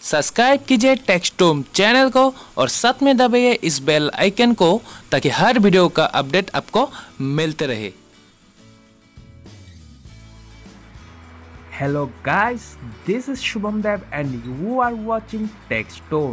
Subscribe कीजिए टेक्स्टूम channel को और साथ में दबाइए इस बेल आइकन को ताकि हर वीडियो का अपडेट आपको मिलते रहे। Hello guys, this is Shubham and you are watching टेक्स्टूम।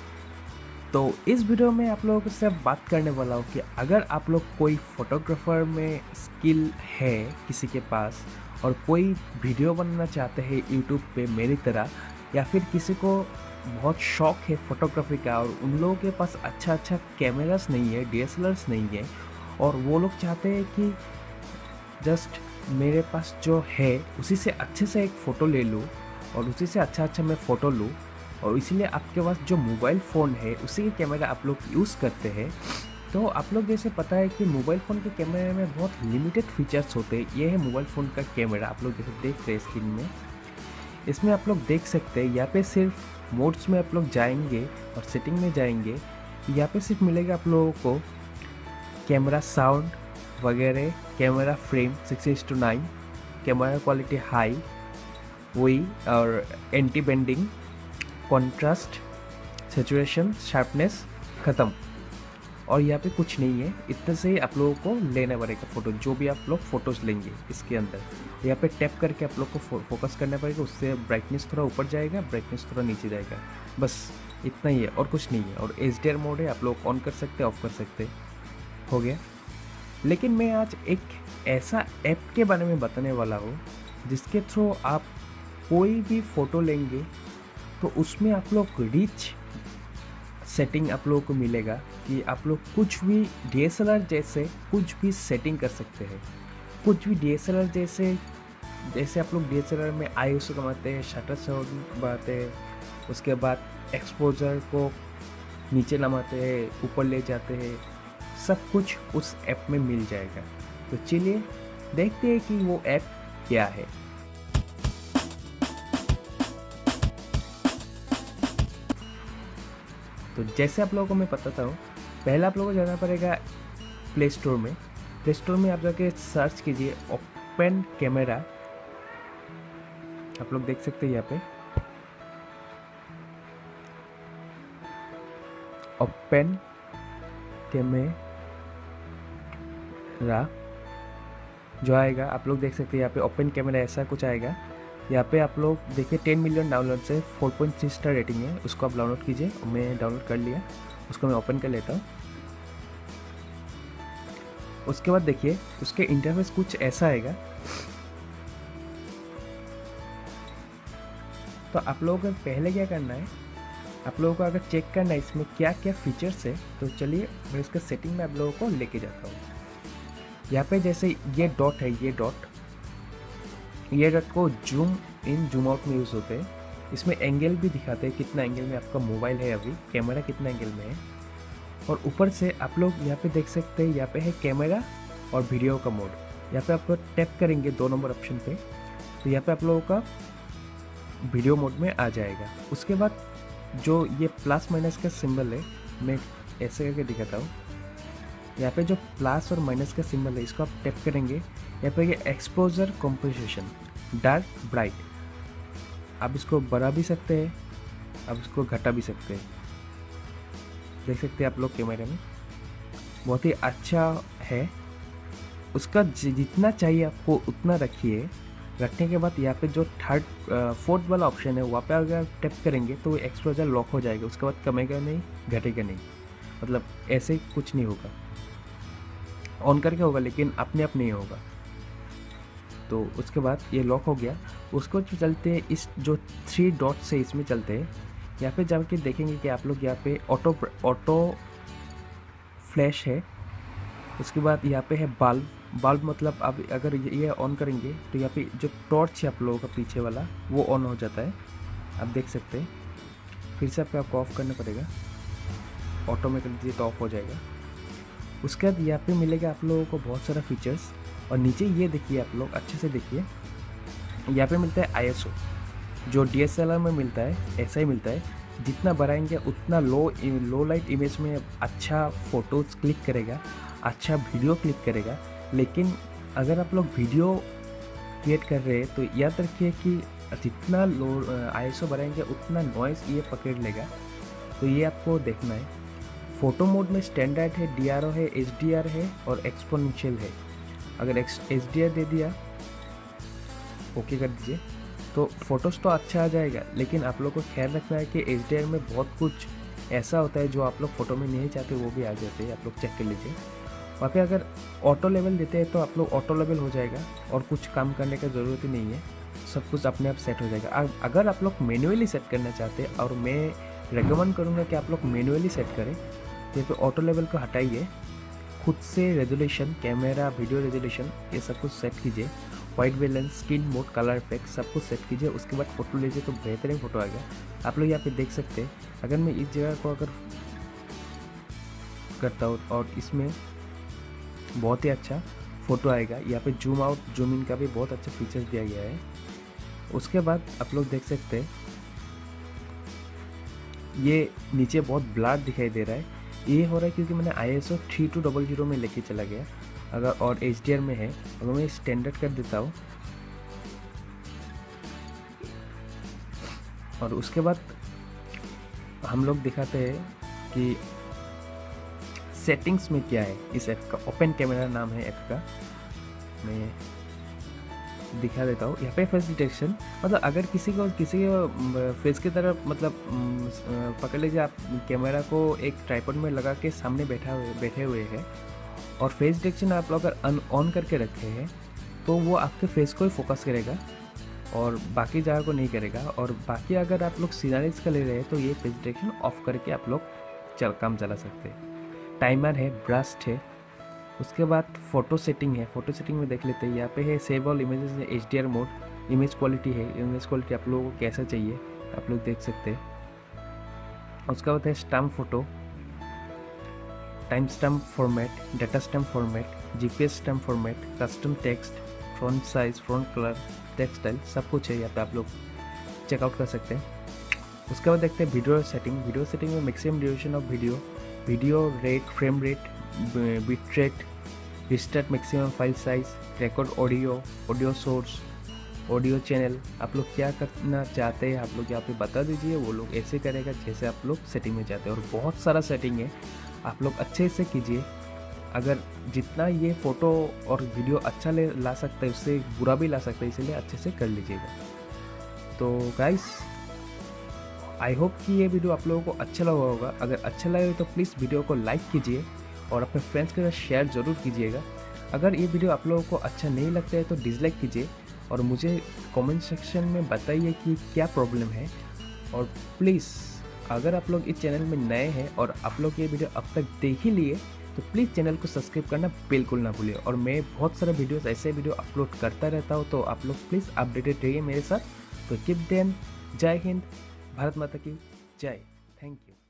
तो इस वीडियो में आप लोगों से बात करने वाला हूँ कि अगर आप लोग कोई फोटोग्राफर में स्किल है किसी के पास और कोई वीडियो बनाना चाहते हैं यूट्यूब पे मेरी तरह, या फिर किसी को बहुत शौक है फोटोग्राफी का और उन लोगों के पास अच्छा कैमरास नहीं है, DSLRs नहीं है, और वो लोग चाहते हैं कि जस्ट मेरे पास जो है उसी से अच्छे से एक फ़ोटो ले लूँ और उसी से अच्छा मैं फ़ोटो लूँ, और इसीलिए आपके पास जो मोबाइल फ़ोन है उसी के कैमरा आप लोग यूज़ करते हैं। तो आप लोग जैसे पता है कि मोबाइल फ़ोन के कैमरे में बहुत लिमिटेड फीचर्स होते हैं। ये है मोबाइल फ़ोन का कैमरा, आप लोग जैसे देख रहे हैं स्क्रीन में। इसमें आप लोग देख सकते हैं यहाँ पे सिर्फ मोड्स में आप लोग जाएंगे और सेटिंग में जाएंगे, यहाँ पे सिर्फ मिलेगा आप लोगों को कैमरा साउंड वगैरह, camera frame 6:9, camera quality high वही, और anti banding, contrast, saturation, sharpness ख़त्म। और यहाँ पे कुछ नहीं है। इतने से ही आप लोगों को लेने पड़ेगा फ़ोटो, जो भी आप लोग फ़ोटोज़ लेंगे इसके अंदर। यहाँ पे टैप करके आप लोग को फोकस करना पड़ेगा, उससे ब्राइटनेस थोड़ा ऊपर जाएगा, ब्राइटनेस थोड़ा नीचे जाएगा, बस इतना ही है और कुछ नहीं है। और HDR मोड है, आप लोग ऑन कर सकते हैं, ऑफ कर सकते हैं, हो गया। लेकिन मैं आज एक ऐसा ऐप के बारे में बताने वाला हूँ जिसके थ्रू आप कोई भी फ़ोटो लेंगे तो उसमें आप लोग रिच सेटिंग आप लोगों को मिलेगा कि आप लोग कुछ भी DSLR जैसे कुछ भी सेटिंग कर सकते हैं। कुछ भी DSLR जैसे आप लोग DSLR में ISO कमाते हैं, शटर साउंड बढ़ाते हैं, उसके बाद एक्सपोजर को नीचे नमाते हैं, ऊपर ले जाते हैं, सब कुछ उस ऐप में मिल जाएगा। तो चलिए देखते हैं कि वो ऐप क्या है। तो जैसे आप लोगों को मैं बताता हूँ, पहले आप लोगों को जाना पड़ेगा प्ले स्टोर में। प्ले स्टोर में आप जाके सर्च कीजिए ओपन कैमरा। आप लोग देख सकते हैं यहाँ पे ओपन कैमरा जो आएगा, आप लोग देख सकते हैं यहाँ पे ओपन कैमरा ऐसा कुछ आएगा। यहाँ पे आप लोग देखिए 10 मिलियन डाउनलोड से 4.3 स्टार रेटिंग है, उसको आप डाउनलोड कीजिए। मैं डाउनलोड कर लिया, उसको मैं ओपन कर लेता हूँ। उसके बाद देखिए उसके इंटरफेस कुछ ऐसा आएगा। तो आप लोगों को पहले क्या करना है, आप लोगों को अगर चेक करना है इसमें क्या क्या फीचर्स है, तो चलिए मैं इसका सेटिंग में आप लोगों को लेके जाता हूँ। यहाँ पे जैसे ये डॉट है, ये डॉट को जूम इन जूम आउट में यूज़ होते हैं। इसमें एंगल भी दिखाते हैं, कितना एंगल में आपका मोबाइल है, अभी कैमरा कितना एंगल में है। और ऊपर से आप लोग यहाँ पे देख सकते हैं, यहाँ पे है कैमरा और वीडियो का मोड। यहाँ पे आप लोग टैप करेंगे 2 नंबर ऑप्शन पे, तो यहाँ पे आप लोगों का वीडियो मोड में आ जाएगा। उसके बाद जो ये प्लस माइनस का सिंबल है, मैं ऐसे करके दिखाता हूँ। यहाँ पे जो प्लस और माइनस का सिंबल है, इसको आप टैप करेंगे। यहाँ पे ये एक्सपोजर कंपोजिशन, डार्क ब्राइट, आप इसको बढ़ा भी सकते हैं, आप इसको घटा भी सकते हैं। देख सकते हैं आप लोग कैमरे में, बहुत ही अच्छा है। उसका जितना चाहिए आपको उतना रखिए। रखने के बाद यहाँ पे जो फोर्थ वाला ऑप्शन है, वहाँ पे अगर टैप करेंगे तो एक्सपोजर लॉक हो जाएगा। उसके बाद कमेगा नहीं, घटेगा नहीं, मतलब ऐसे कुछ नहीं होगा। ऑन करके होगा लेकिन अपने आप नहीं होगा। तो उसके बाद ये लॉक हो गया। उसको चलते हैं इस जो 3 डॉट से, इसमें चलते हैं। यहाँ पे जाके देखेंगे कि आप लोग यहाँ पे ऑटो फ्लैश है। उसके बाद यहाँ पे है बल्ब मतलब आप अगर ये ऑन करेंगे तो यहाँ पे जो टॉर्च है आप लोगों का पीछे वाला, वो ऑन हो जाता है, आप देख सकते हैं। फिर से आपको ऑफ करना पड़ेगा, ऑटो में कर दीजिए तो ऑफ हो जाएगा। उसके बाद यहाँ पे मिलेगा आप लोगों को बहुत सारा फीचर्स। और नीचे ये देखिए, आप लोग अच्छे से देखिए, यहाँ पे मिलता है ISO, जो DSLR में मिलता है ऐसा ही मिलता है। जितना बढ़ाएंगे उतना लो लाइट इमेज में अच्छा फ़ोटोज़ क्लिक करेगा, अच्छा वीडियो क्लिक करेगा। लेकिन अगर आप लोग वीडियो क्रिएट कर रहे हैं तो याद रखिए कि जितना लो ISO बढ़ाएंगे उतना नॉइस ये पकड़ लेगा, तो ये आपको देखना है। फ़ोटो मोड में स्टैंडर्ड है, DRO है, HDR है और एक्सपोनेंशियल है। अगर HDR दे दिया, ओके कर दीजिए, तो फ़ोटोज़ तो अच्छा आ जाएगा, लेकिन आप लोग को ख्याल रखना है कि HDR में बहुत कुछ ऐसा होता है जो आप लोग फ़ोटो में नहीं चाहते वो भी आ जाते हैं, आप लोग चेक कर लीजिए। वहाँ पे अगर ऑटो लेवल देते हैं तो आप लोग ऑटो लेवल हो जाएगा और कुछ काम करने का ज़रूरत ही नहीं है, सब कुछ अपने आप सेट हो जाएगा। अगर आप लोग मैनुअली सेट करना चाहते हैं, और मैं रेकमेंड करूँगा कि आप लोग मैनुअली सेट करें, तो यहाँ पे ऑटो लेवल को हटाइए, खुद से रेजोल्यूशन, कैमरा, वीडियो रेजोल्यूशन ये सब कुछ सेट कीजिए, white balance, skin mode, colour effect सब कुछ सेट कीजिए। उसके बाद फ़ोटो लीजिए तो बेहतरीन फ़ोटो आएगा। आप लोग यहाँ पे देख सकते हैं, अगर मैं इस जगह को अगर करता हूँ और इसमें बहुत ही अच्छा फ़ोटो आएगा। यहाँ पे जूम आउट, जूम इन का भी बहुत अच्छा फीचर्स दिया गया है। उसके बाद आप लोग देख सकते हैं ये नीचे बहुत ब्लर दिखाई दे रहा है, ये हो रहा है क्योंकि मैंने ISO 3200 में लेके चला गया। अगर और HDR में है, अगर मैं स्टैंडर्ड कर देता हूँ और उसके बाद हम लोग दिखाते हैं कि सेटिंग्स में क्या है इस ऐप का। ओपन कैमरा नाम है ऐप का, मैं दिखा देता हूँ। यहाँ पे फेस डिटेक्शन, मतलब अगर किसी को फेस की तरफ मतलब पकड़ लीजिए, आप कैमरा को एक ट्राइपॉड में लगा के सामने बैठे हुए हैं और फेस डिटेक्शन आप लोग अगर ऑन करके रखे हैं तो वो आपके फेस को ही फोकस करेगा और बाकी जगह को नहीं करेगा। और बाकी अगर आप लोग सीनरीज का ले रहे हैं तो ये फेस डिटेक्शन ऑफ करके आप लोग काम चला सकते हैं। टाइमर है, ब्रस्ट है। उसके बाद फ़ोटो सेटिंग है, फ़ोटो सेटिंग में देख लेते हैं। यहाँ पे है सेव ऑल इमेजेस है, HDR मोड, इमेज क्वालिटी है, इमेज क्वालिटी आप लोगों को कैसा चाहिए आप लोग देख सकते हैं। उसके बाद है stamp photo, time stamp format, data stamp format, GPS stamp format, custom text, font size, font colour, text style, सब कुछ है यहाँ पे, आप लोग चेकआउट कर सकते हैं। उसके बाद देखते हैं वीडियो सेटिंग। वीडियो सेटिंग में maximum duration of video rate, frame rate, bit rate, restart, maximum file size, record audio source, audio channel. आप लोग क्या करना चाहते हैं आप लोग यहाँ पे बता दीजिए, वो लोग ऐसे करेगा जैसे आप लोग सेटिंग में चाहते हैं। और बहुत सारा सेटिंग है, आप लोग अच्छे से कीजिए। अगर जितना ये फ़ोटो और वीडियो अच्छा ला सकता है उससे बुरा भी ला सकता है, इसलिए अच्छे से कर लीजिएगा। तो गाइस, आई होप कि ये वीडियो आप लोगों को अच्छा लगा होगा। अगर अच्छा लगे तो प्लीज़ वीडियो को लाइक कीजिए और अपने फ्रेंड्स के साथ शेयर ज़रूर कीजिएगा। अगर ये वीडियो आप लोगों को अच्छा नहीं लगता है तो डिसलाइक कीजिए और मुझे कमेंट सेक्शन में बताइए कि क्या प्रॉब्लम है। और प्लीज़ अगर आप लोग इस चैनल में नए हैं और आप लोग ये वीडियो अब तक देख ही लिए तो प्लीज़ चैनल को सब्सक्राइब करना बिल्कुल ना भूलिए। और मैं बहुत सारे वीडियोस ऐसे वीडियो अपलोड करता रहता हूँ, तो आप लोग प्लीज़ अपडेटेड रहिए मेरे साथ। तो कीप देन, जय हिंद, भारत माता की जय। Thank you.